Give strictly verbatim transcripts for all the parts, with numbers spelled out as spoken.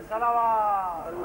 صلوات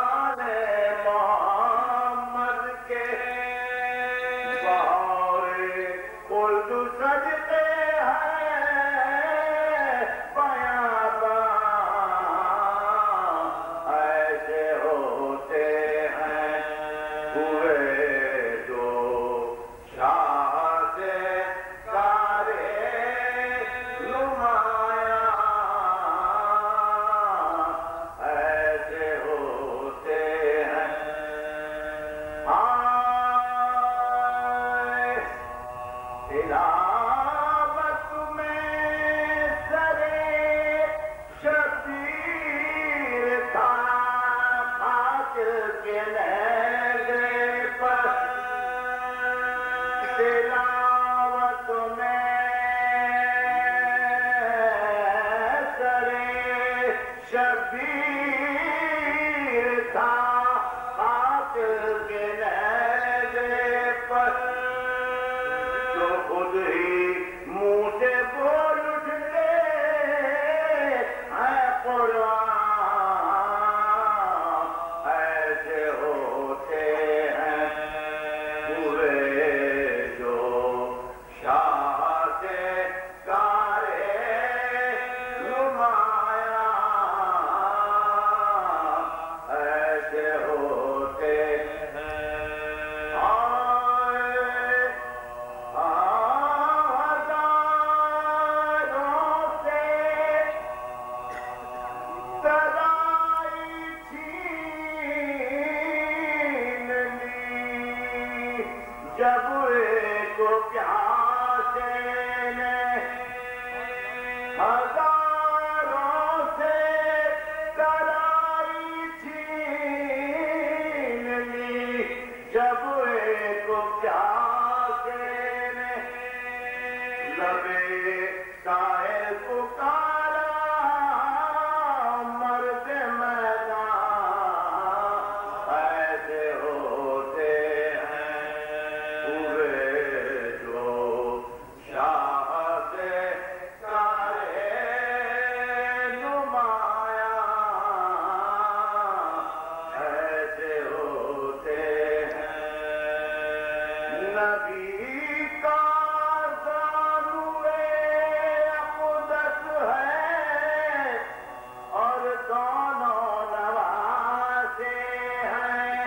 بہار اردو صدقے ہیں بیاباں ایسے ہوتے ہیں ہوئے جو شاہ سے کارے نمایاں ایسے ہوتے ہیں تلاوت میں سرے شبیر تھا خاک کے لہجے پر تلاوت میں سرے شبیر تھا خاک کے لہجے پر جو خود ہی منہ سے بول اٹھتے ہیں قرآن ایسے ہوتے ہیں ہوئے جو شاہ سے کارے نمایاں ایسے ہوتے ہیں جب ایک پیاسے نے ہزاروں سے کرائی چھین لی جب ایک پیاسے نے لبے ساحل پکارا مرد میدان ایسے ہوتے نبی کا زانوے اقدس ہے اور دونوں نواسے ہیں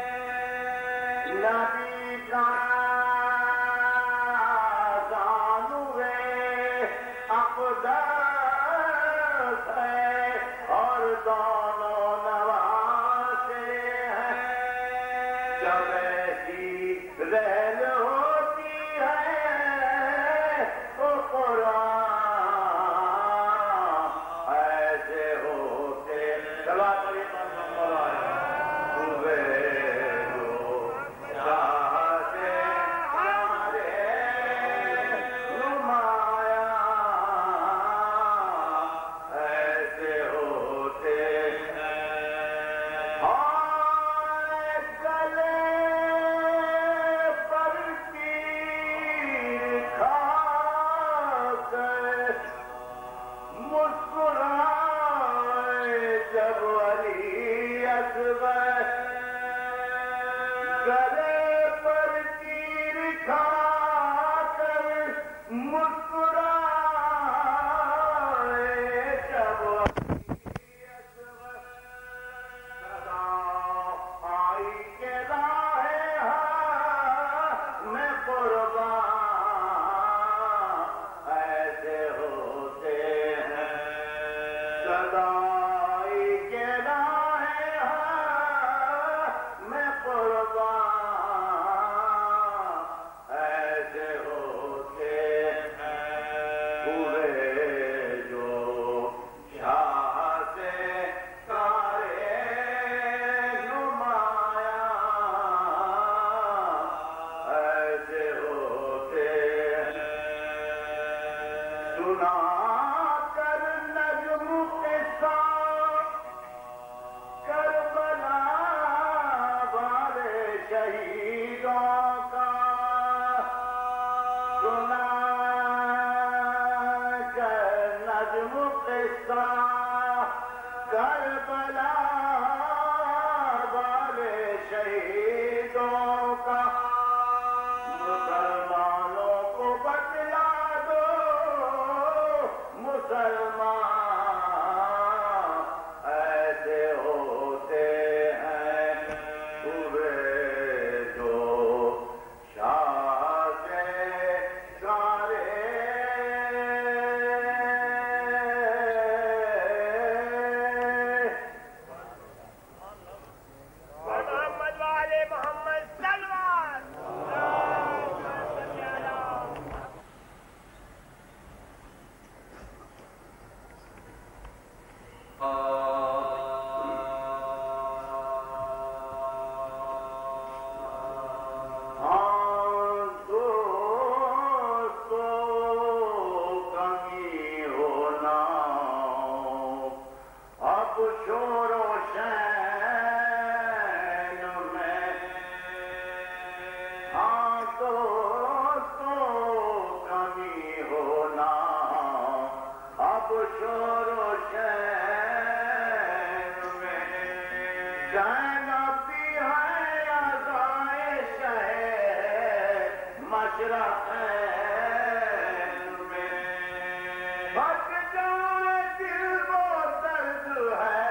نبی کا زانوے اقدس ہے اور دونوں نواسے ہیں جب ایسی رحل ہوتی ہے تو قرآن ایسے ہوتے چلا چلی ہوئے جو شاہ سے کارے نمایاں ایسے ہوتے ہیں گلے مسکرائے جب علی اصغر گلے پر تیر کھا کر مسکرائے جب علی اصغر صدا آئی کے راہ میں قربان ایسے ہوتے ہیں صدائی کے راہ میں قربان ایسے ہوتے ہیں ہوئے جو شاہ سے کارے نمایاں ایسے ہوتے ہیں سنا کر نجم قصہ کربلا والے شہیدوں کا سنا کر نجم قصہ کربلا والے شہیدوں کا مسلمانوں کو تو کمی ہونا اب شور و شین میں زینب بھی ہے عزائے شہر مشرقین میں بھٹ جائے دل وہ درد ہے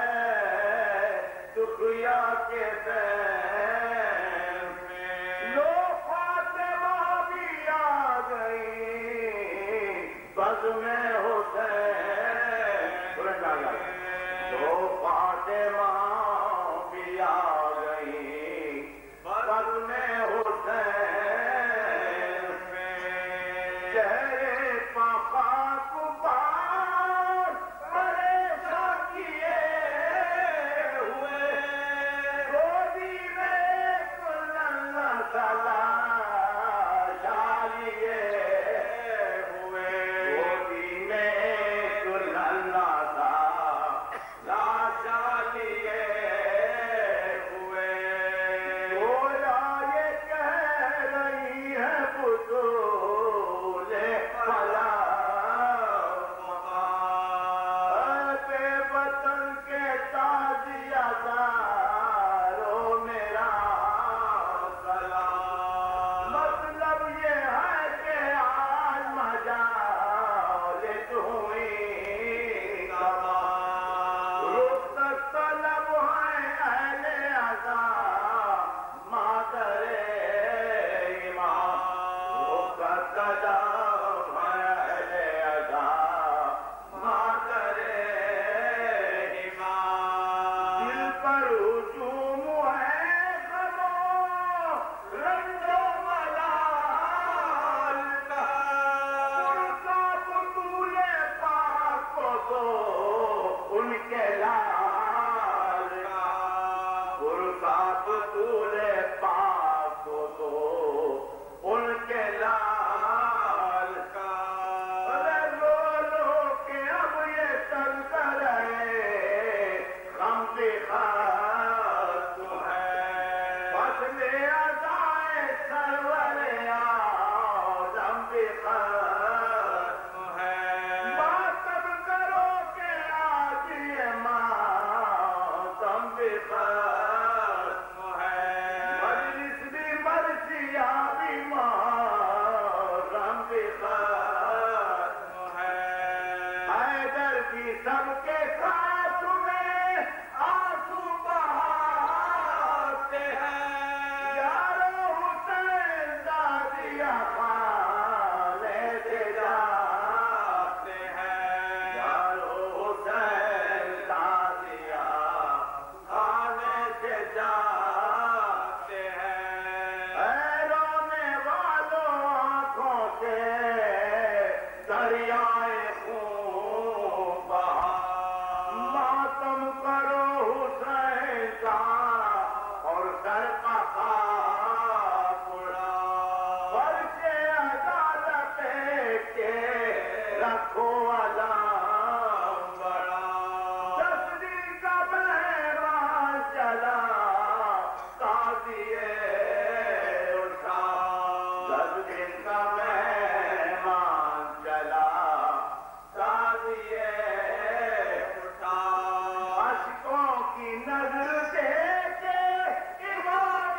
دکھیا کے دین میں لو فاطمہ بھی آ گئی بزم حسین لو فاطمہ بھی آ گئی بزم حسین میں چہرے پا خاک بار پریشان کیے ہوئے گودی میں کل اللہ تلاشا لیے ہوئے گودی میں کل اللہ تلاشا لیے ہوئے گویا یہ کہہ رہی ہے بطول فلا بے وطن کے تازیادارو میرا سلام مطلب یہ ہے کہ آج مجالس ہوئی تمام رخصت طلب ہیں اہل عزا مادر امام رخصت طلب ہیں اہل عزا مادر امام دل پر ہجوم ہے غم و رنج و ملال کا پرسا بطول پاک کو دو ان کے لال کا پرسا بطول پاک کو دو ان کے لال کا ارے رو رو کے اب یہ تن کرے غم بھی ختم ہے فصل عزائے سرور اعظم بھی ختم ہے ماتم کرو کہ آج یہ ماتم بھی ختم ہے مجلس بھی مرثیہ بھی محرم بھی ختم ہے حیدر بھی سب کے ساتھ میں آنسو بہاتے ہیں یارو حسین دادیا خانے سے جاتے ہیں یارو حسین دادیا خانے سے جاتے ہیں اے رونے والوں آنکھوں سے دریائے خون بہا ماتم کرو حسین کا اور سر کا خاک اڑا فرش عدالت کے رکھو علام بڑا دس دن کا مہمان چلا قاضی اٹھا دس دن کا مہمان چلا قاضی اٹھا اشکوں کی نظر دے کے امام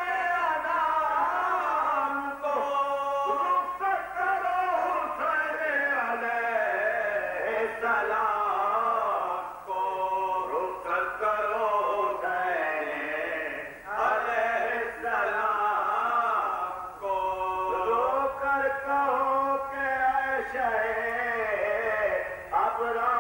انام کو رخصت کرو حسین علیہ السلام کو رخصت کرو حسین علیہ السلام کو رو کر کہو کہ اے شہ ابرار